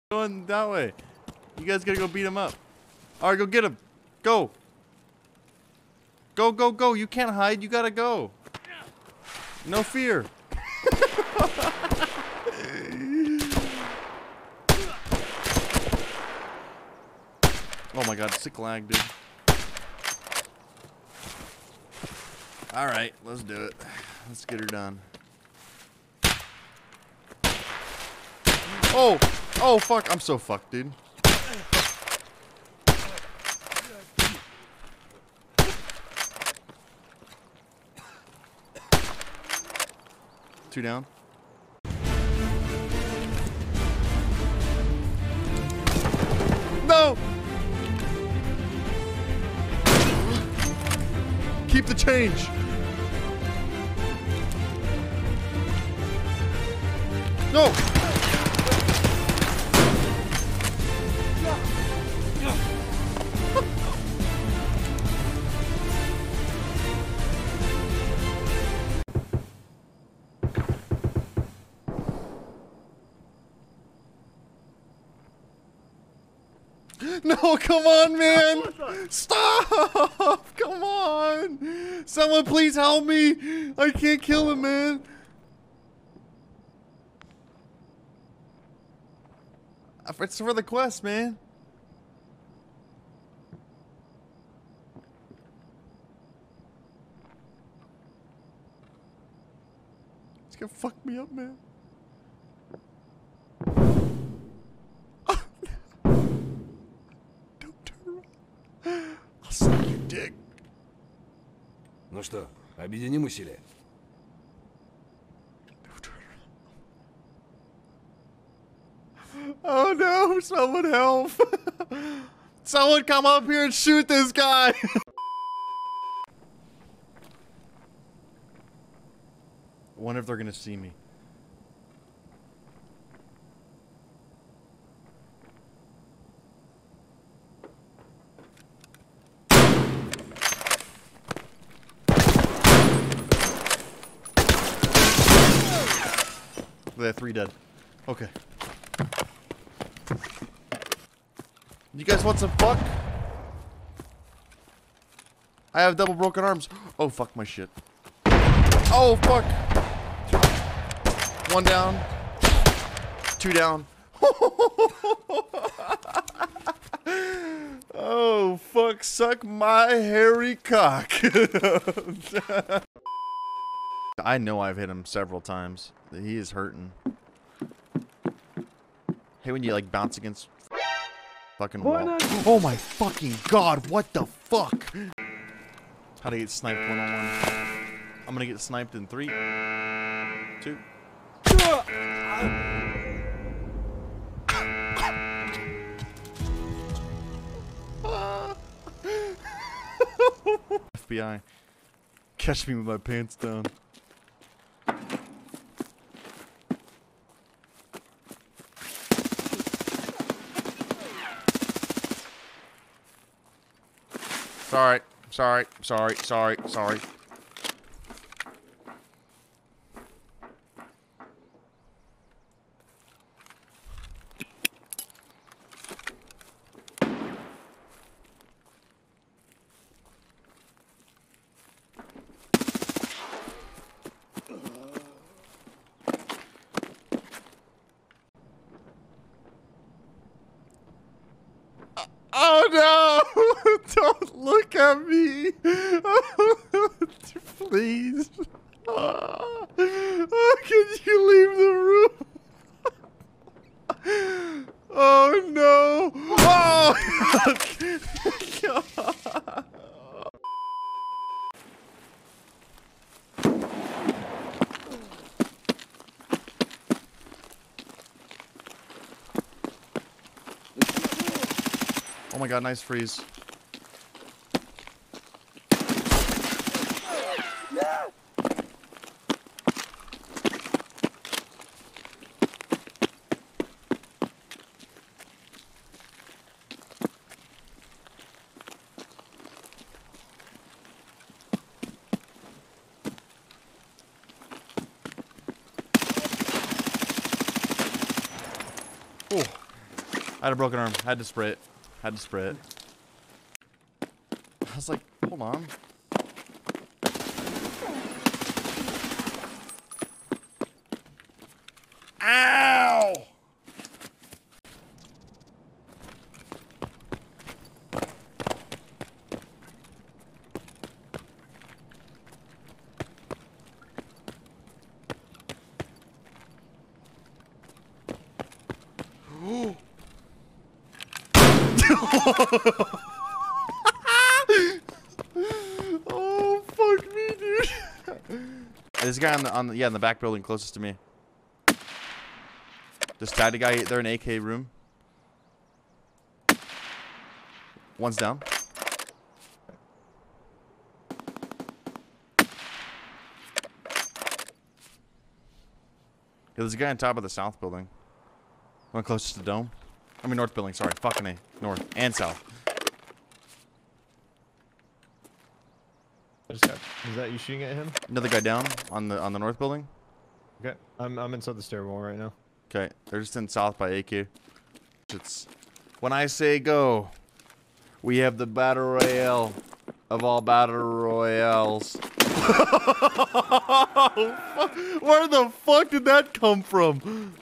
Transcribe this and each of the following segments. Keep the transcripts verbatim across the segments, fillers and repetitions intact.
Going that way. You guys gotta go beat him up. Alright, go get him. Go. Go, go, go. You can't hide. You gotta go. No fear. Oh my god, sick lag, dude. Alright, let's do it. Let's get her done. Oh! Oh, fuck. I'm so fucked, dude. Two down. No! Keep the change. No! No, come on, man! Stop! Come on! Someone please help me! I can't kill him, man! It's for the quest, man. It's gonna fuck me up, man. I'll suck your dick. Ну что, объединим усилия? Oh no, someone help. Someone come up here and shoot this guy. I wonder if they're gonna see me. They have three dead. Okay. You guys want some fuck? I have double broken arms. Oh, fuck my shit. Oh, fuck. One down. Two down. Oh, fuck. Suck my hairy cock. I know I've hit him several times. He is hurting. Hey, when you like bounce against fucking wall. Oh my fucking god, what the fuck? How to get sniped one on one. I'm gonna get sniped in three, two. F B I. Catch me with my pants down. Sorry, sorry, sorry, sorry, sorry. Oh no! Don't look at me! Please. Oh, can you leave the room? Oh no! Oh! God. Oh my god, nice freeze. Oh. I had a broken arm. Had to spray it. Had to spray it. I was like, hold on. Ow! Oh fuck me, dude! This guy on the on the yeah in the back building closest to me. Just tagged a guy. They're in A K room. One's down. Yeah, there's a guy on top of the south building. One closest to the dome. I mean north building. Sorry, fucking A. North and south. I just got, is that you shooting at him? Another guy down on the on the north building. Okay, I'm I'm inside the stairwell right now. Okay, they're just in south by A K. It's when I say go, we have the battle royale of all battle royales. Where the fuck did that come from?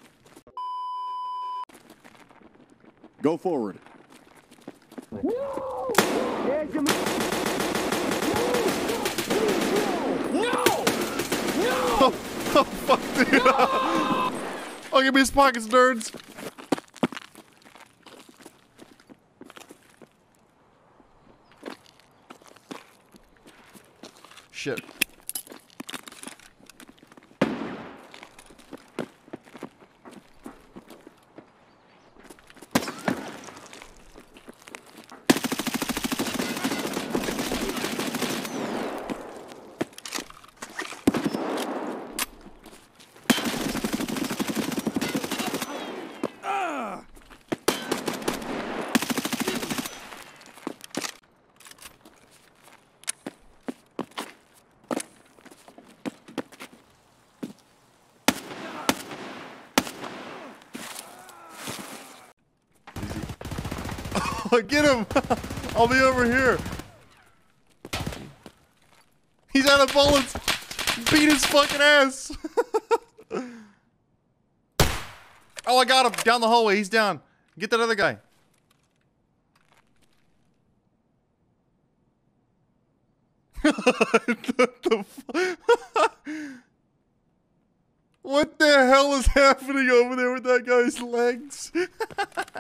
Go forward. No! No! Oh, oh fuck, dude. No! Oh, give me his pockets, nerds. Shit. Get him! I'll be over here. He's out of bullets. Beat his fucking ass. Oh, I got him down the hallway. He's down. Get that other guy. What the fu- What the hell is happening over there with that guy's legs?